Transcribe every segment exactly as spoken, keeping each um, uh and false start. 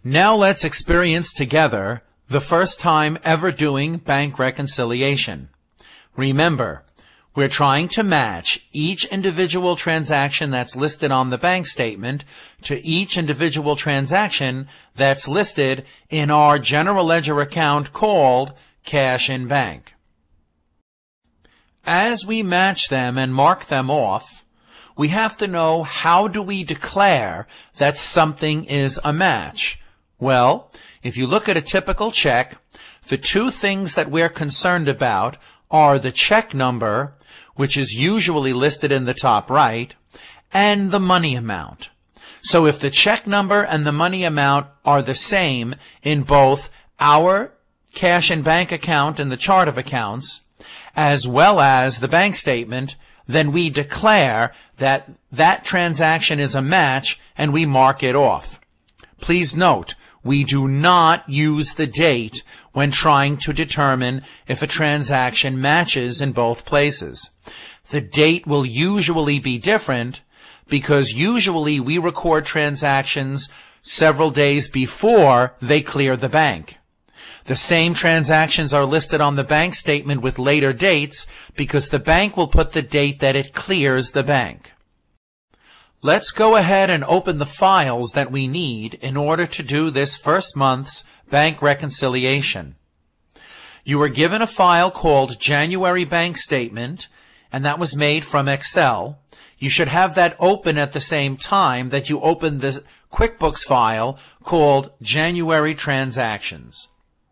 Now let's experience together the first time ever doing bank reconciliation. Remember, we're trying to match each individual transaction that's listed on the bank statement to each individual transaction that's listed in our general ledger account called cash in bank. As we match them and mark them off, we have to know, how do we declare that something is a match? Well, if you look at a typical check, the two things that we're concerned about are the check number, which is usually listed in the top right, and the money amount. So if the check number and the money amount are the same in both our cash and bank account in the chart of accounts, as well as the bank statement, then we declare that that transaction is a match and we mark it off. Please note, we do not use the date when trying to determine if a transaction matches in both places. The date will usually be different because usually we record transactions several days before they clear the bank. The same transactions are listed on the bank statement with later dates because the bank will put the date that it clears the bank. Let's go ahead and open the files that we need in order to do this first month's bank reconciliation. You were given a file called January Bank Statement, and that was made from Excel. You should have that open at the same time that you open the QuickBooks file called January Transactions.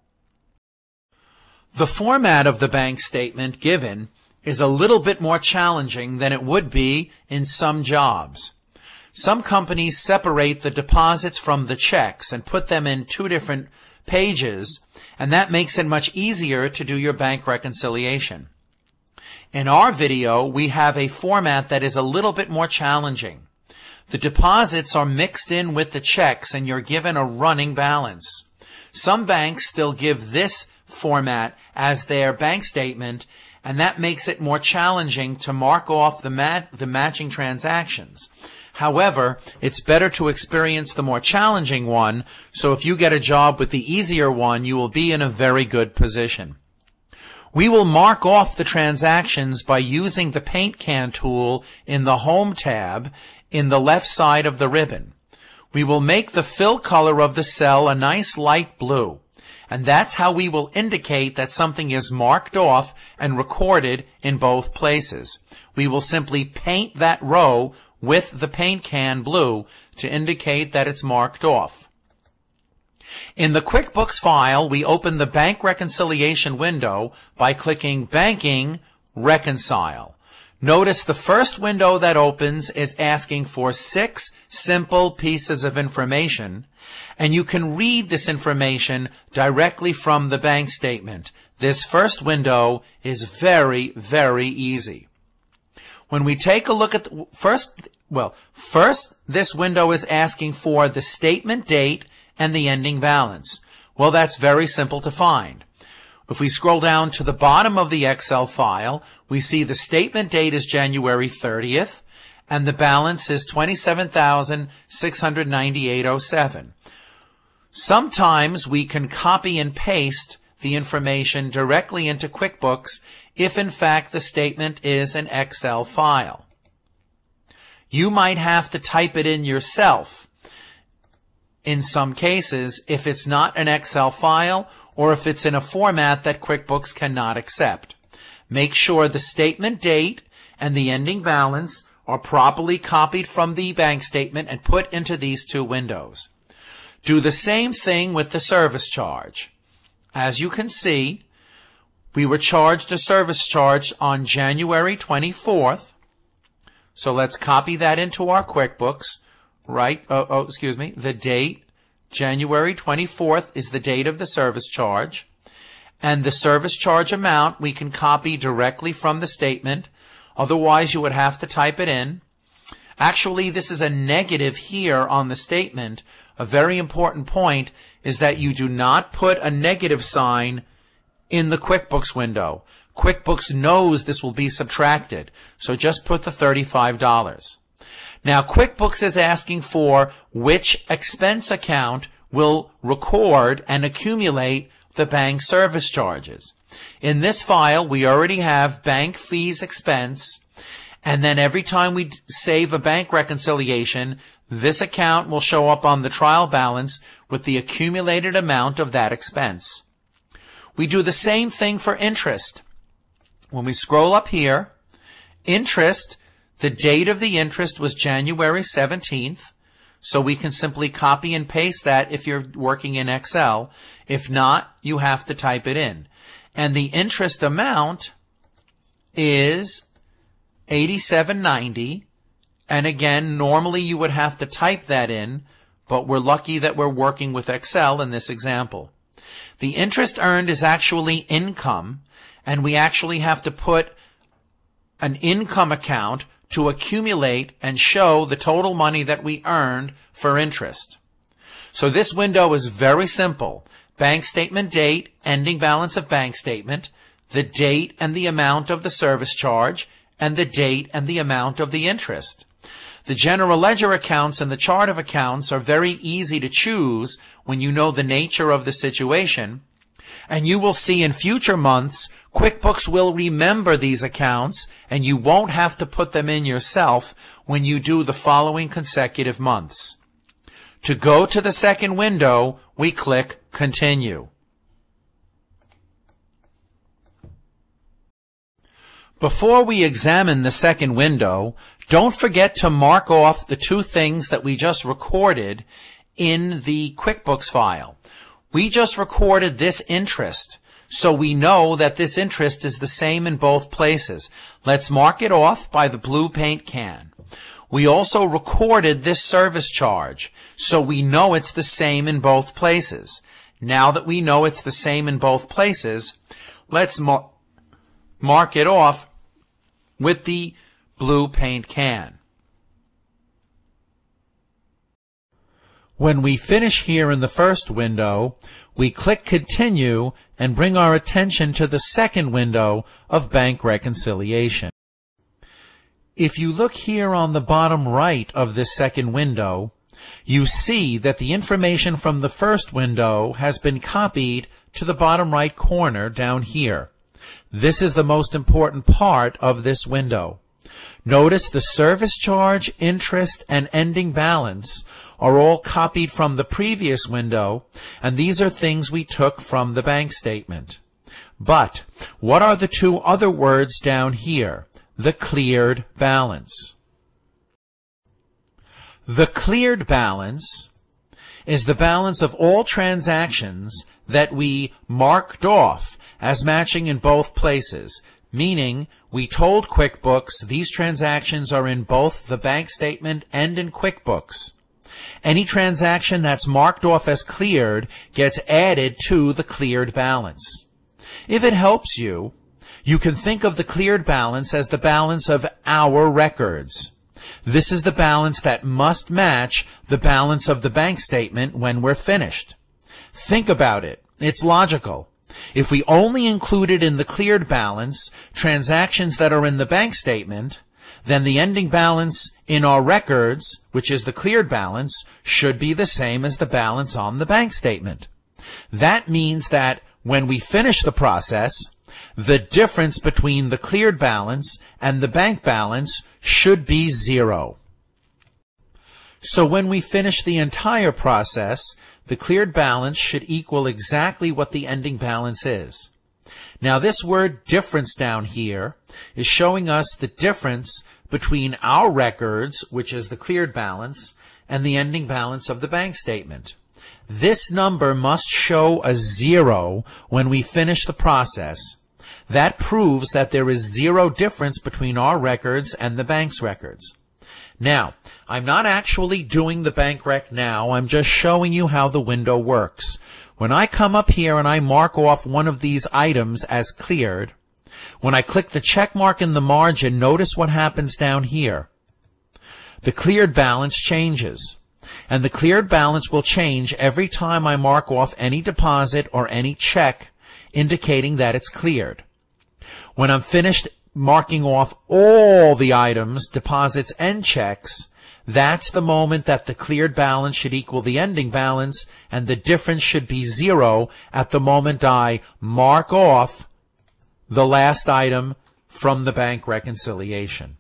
The format of the bank statement given is a little bit more challenging than it would be in some jobs. Some companies separate the deposits from the checks and put them in two different pages, and that makes it much easier to do your bank reconciliation. In our video, we have a format that is a little bit more challenging. The deposits are mixed in with the checks and you're given a running balance. Some banks still give this format as their bank statement, and that makes it more challenging to mark off the, mat the matching transactions. However, it's better to experience the more challenging one, so if you get a job with the easier one, you will be in a very good position. We will mark off the transactions by using the paint can tool in the Home tab in the left side of the ribbon. We will make the fill color of the cell a nice light blue, and that's how we will indicate that something is marked off and recorded in both places. We will simply paint that row with the paint can blue to indicate that it's marked off. In the QuickBooks file, we open the bank reconciliation window by clicking Banking, Reconcile. Notice the first window that opens is asking for six simple pieces of information, and you can read this information directly from the bank statement. This first window is very, very easy. When we take a look at the first, well, first this window is asking for the statement date and the ending balance. Well, that's very simple to find. If we scroll down to the bottom of the Excel file, we see the statement date is January thirtieth and the balance is twenty-seven thousand six hundred ninety-eight dollars and seven cents. Sometimes we can copy and paste the information directly into QuickBooks if in fact the statement is an Excel file. You might have to type it in yourself in some cases if it's not an Excel file or if it's in a format that QuickBooks cannot accept. Make sure the statement date and the ending balance are properly copied from the bank statement and put into these two windows. Do the same thing with the service charge. As you can see, we were charged a service charge on January twenty-fourth. So let's copy that into our QuickBooks. Right, oh, oh, excuse me, the date, January twenty-fourth is the date of the service charge. And the service charge amount we can copy directly from the statement. Otherwise, you would have to type it in. Actually, this is a negative here on the statement. A very important point is that you do not put a negative sign in the QuickBooks window. QuickBooks knows this will be subtracted, so just put the thirty-five dollars. Now, QuickBooks is asking for which expense account will record and accumulate the bank service charges. In this file, we already have bank fees expense, and then every time we save a bank reconciliation, this account will show up on the trial balance with the accumulated amount of that expense. We do the same thing for interest. When we scroll up here, interest, the date of the interest was January seventeenth, so we can simply copy and paste that if you're working in Excel. If not, you have to type it in. And the interest amount is eighty-seven ninety. And again, normally you would have to type that in, but we're lucky that we're working with Excel in this example. The interest earned is actually income, and we actually have to put an income account to accumulate and show the total money that we earned for interest. So this window is very simple. Bank statement date, ending balance of bank statement, the date and the amount of the service charge, and the date and the amount of the interest. The general ledger accounts and the chart of accounts are very easy to choose when you know the nature of the situation. And you will see in future months, QuickBooks will remember these accounts, and you won't have to put them in yourself when you do the following consecutive months. To go to the second window, we click Continue. Before we examine the second window, don't forget to mark off the two things that we just recorded in the QuickBooks file. We just recorded this interest, so we know that this interest is the same in both places. Let's mark it off by the blue paint can. We also recorded this service charge, so we know it's the same in both places. Now that we know it's the same in both places, let's mar- mark it off with the blue paint can. When we finish here in the first window, we click Continue and bring our attention to the second window of bank reconciliation. If you look here on the bottom right of this second window, you see that the information from the first window has been copied to the bottom right corner down here. This is the most important part of this window. Notice the service charge, interest, and ending balance are all copied from the previous window, and these are things we took from the bank statement. But what are the two other words down here? The cleared balance. The cleared balance is the balance of all transactions that we marked off as matching in both places, meaning we told QuickBooks these transactions are in both the bank statement and in QuickBooks. Any transaction that's marked off as cleared gets added to the cleared balance. If it helps you, you can think of the cleared balance as the balance of our records. This is the balance that must match the balance of the bank statement when we're finished. Think about it. It's logical. If we only included in the cleared balance transactions that are in the bank statement, then the ending balance in our records, which is the cleared balance, should be the same as the balance on the bank statement. That means that when we finish the process, the difference between the cleared balance and the bank balance should be zero. So when we finish the entire process, the cleared balance should equal exactly what the ending balance is. Now this word difference down here is showing us the difference between our records, which is the cleared balance, and the ending balance of the bank statement. This number must show a zero when we finish the process. That proves that there is zero difference between our records and the bank's records. Now, I'm not actually doing the bank rec now, I'm just showing you how the window works. When I come up here and I mark off one of these items as cleared, when I click the check mark in the margin, notice what happens down here. The cleared balance changes, and the cleared balance will change every time I mark off any deposit or any check indicating that it's cleared. When I'm finished marking off all the items, deposits, and checks, That's the moment that the cleared balance should equal the ending balance, and the difference should be zero at the moment I mark off the last item from the bank reconciliation.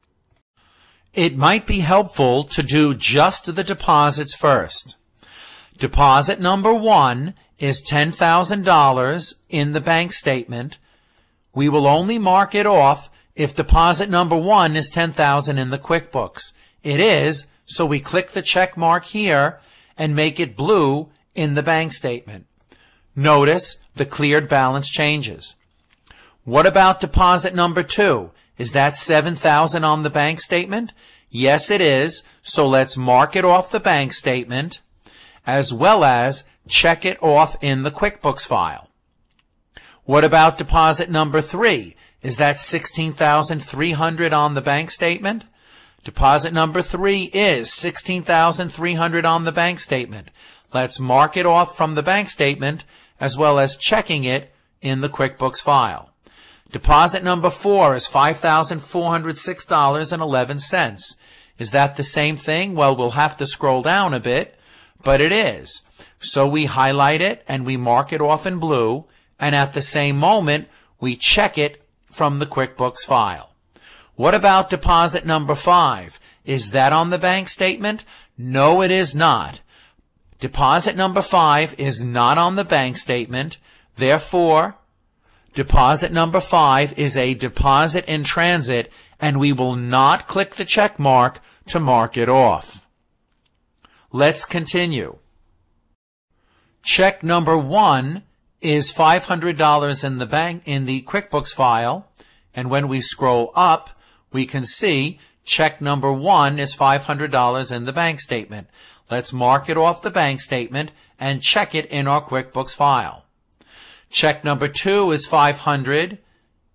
It might be helpful to do just the deposits first. Deposit number one is ten thousand dollars in the bank statement. We will only mark it off if deposit number one is ten thousand dollars in the QuickBooks. It is, so we click the check mark here and make it blue in the bank statement. Notice the cleared balance changes. What about deposit number two? Is that seven thousand dollars on the bank statement? Yes, it is, so let's mark it off the bank statement as well as check it off in the QuickBooks file. What about deposit number three? Is that sixteen thousand three hundred dollars on the bank statement? Deposit number three is sixteen thousand three hundred dollars on the bank statement. Let's mark it off from the bank statement as well as checking it in the QuickBooks file. Deposit number four is five thousand four hundred six dollars and eleven cents. Is that the same thing? Well, we'll have to scroll down a bit, but it is. So we highlight it and we mark it off in blue, and at the same moment, we check it from the QuickBooks file. What about deposit number five? Is that on the bank statement? No, it is not. Deposit number five is not on the bank statement. Therefore, deposit number five is a deposit in transit, and we will not click the check mark to mark it off. Let's continue. Check number one is five hundred dollars in the bank in the QuickBooks file, and when we scroll up, we can see check number one is five hundred dollars in the bank statement. Let's mark it off the bank statement and check it in our QuickBooks file. Check number two is five hundred dollars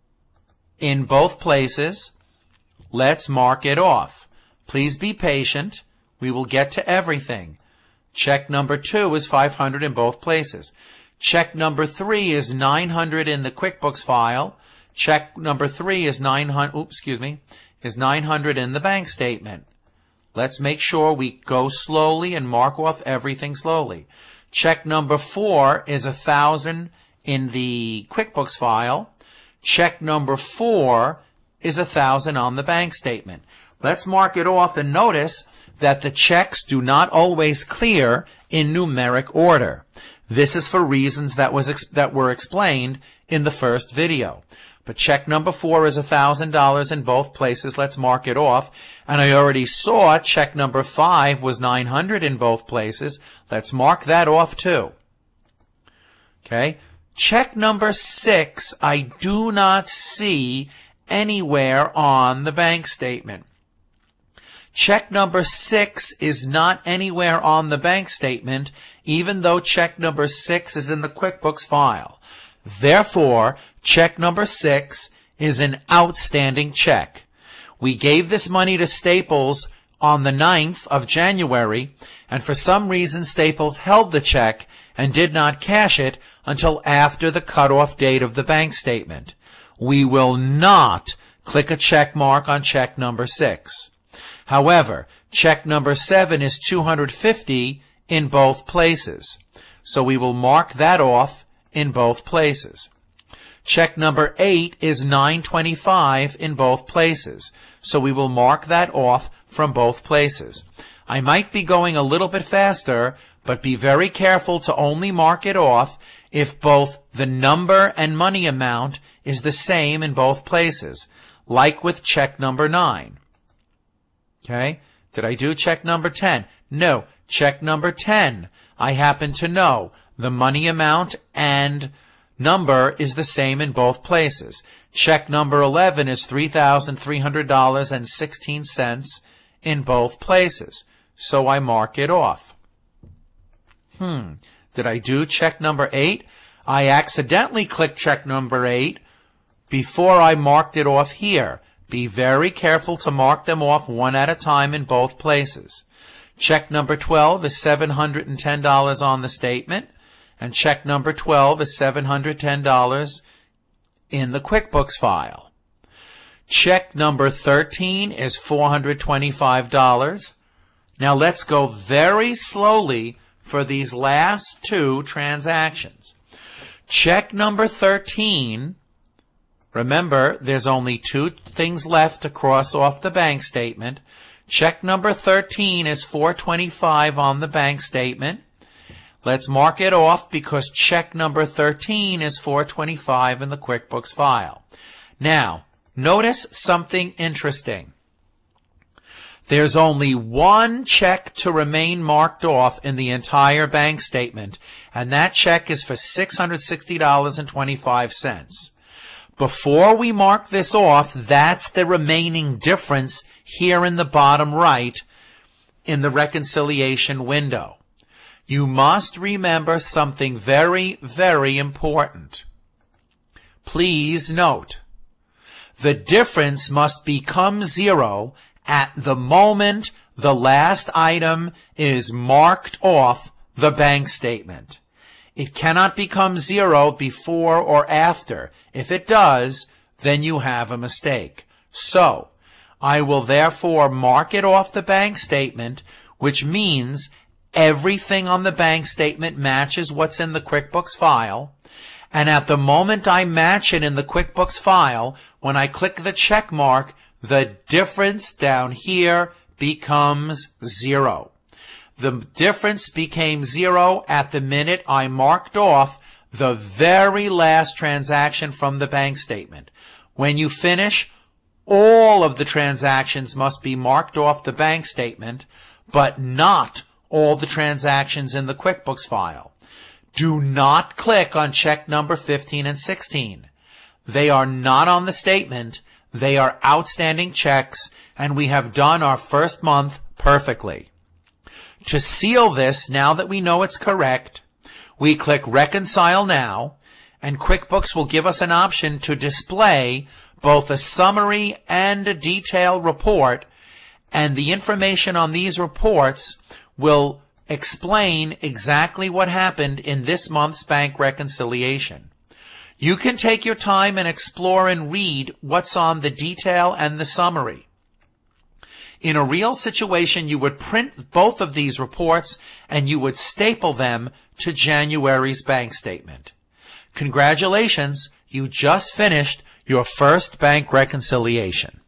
in both places. Let's mark it off. Please be patient. We will get to everything. Check number two is five hundred dollars in both places. Check number three is nine hundred dollars in the QuickBooks file. Check number three is nine hundred, oops, excuse me, is nine hundred dollars in the bank statement. Let's make sure we go slowly and mark off everything slowly. Check number four is one thousand dollars in the QuickBooks file. Check number four is one thousand dollars on the bank statement. Let's mark it off and notice that the checks do not always clear in numeric order. This is for reasons that was ex that were explained in the first video. But check number four is one thousand dollars in both places. Let's mark it off. And I already saw check number five was nine hundred dollars in both places. Let's mark that off too. Okay. Check number six, I do not see anywhere on the bank statement. Check number six is not anywhere on the bank statement, even though check number six is in the QuickBooks file. Therefore, check number six is an outstanding check. We gave this money to Staples on the ninth of January, and for some reason Staples held the check and did not cash it until after the cutoff date of the bank statement. We will not click a check mark on check number six. However, check number seven is two hundred fifty dollars in both places, so we will mark that off in both places. Check number eight is nine hundred twenty-five dollars in both places, so we will mark that off from both places. I might be going a little bit faster, but be very careful to only mark it off if both the number and money amount is the same in both places, like with check number nine. Okay, did I do check number ten? No, check number ten. I happen to know the money amount and number is the same in both places. Check number eleven is three thousand three hundred dollars and sixteen cents in both places, so I mark it off. Hmm, did I do check number eight? I accidentally clicked check number eight before I marked it off here. Be very careful to mark them off one at a time in both places. Check number twelve is seven hundred ten dollars on the statement, and check number twelve is seven hundred ten dollars in the QuickBooks file. Check number thirteen is four hundred twenty-five dollars. Now let's go very slowly for these last two transactions. Check number thirteen, remember there's only two things left to cross off the bank statement. Check number thirteen is four hundred twenty-five dollars on the bank statement. Let's mark it off because check number thirteen is four hundred twenty-five dollars in the QuickBooks file. Now, notice something interesting. There's only one check to remain marked off in the entire bank statement, and that check is for six hundred sixty dollars and twenty-five cents. Before we mark this off, that's the remaining difference here in the bottom right in the reconciliation window. You must remember something very, very important. Please note, the difference must become zero at the moment the last item is marked off the bank statement. It cannot become zero before or after. If it does, then you have a mistake. So, I will therefore mark it off the bank statement, which means everything on the bank statement matches what's in the QuickBooks file. And at the moment I match it in the QuickBooks file, when I click the check mark, the difference down here becomes zero. The difference became zero at the minute I marked off the very last transaction from the bank statement. When you finish, all of the transactions must be marked off the bank statement, but not all the transactions in the QuickBooks file. Do not click on check number fifteen and sixteen. They are not on the statement. They are outstanding checks, and we have done our first month perfectly. To seal this, now that we know it's correct, we click Reconcile Now, and QuickBooks will give us an option to display both a summary and a detailed report, and the information on these reports will explain exactly what happened in this month's bank reconciliation. You can take your time and explore and read what's on the detail and the summary. In a real situation, you would print both of these reports and you would staple them to January's bank statement. Congratulations, you just finished your first bank reconciliation.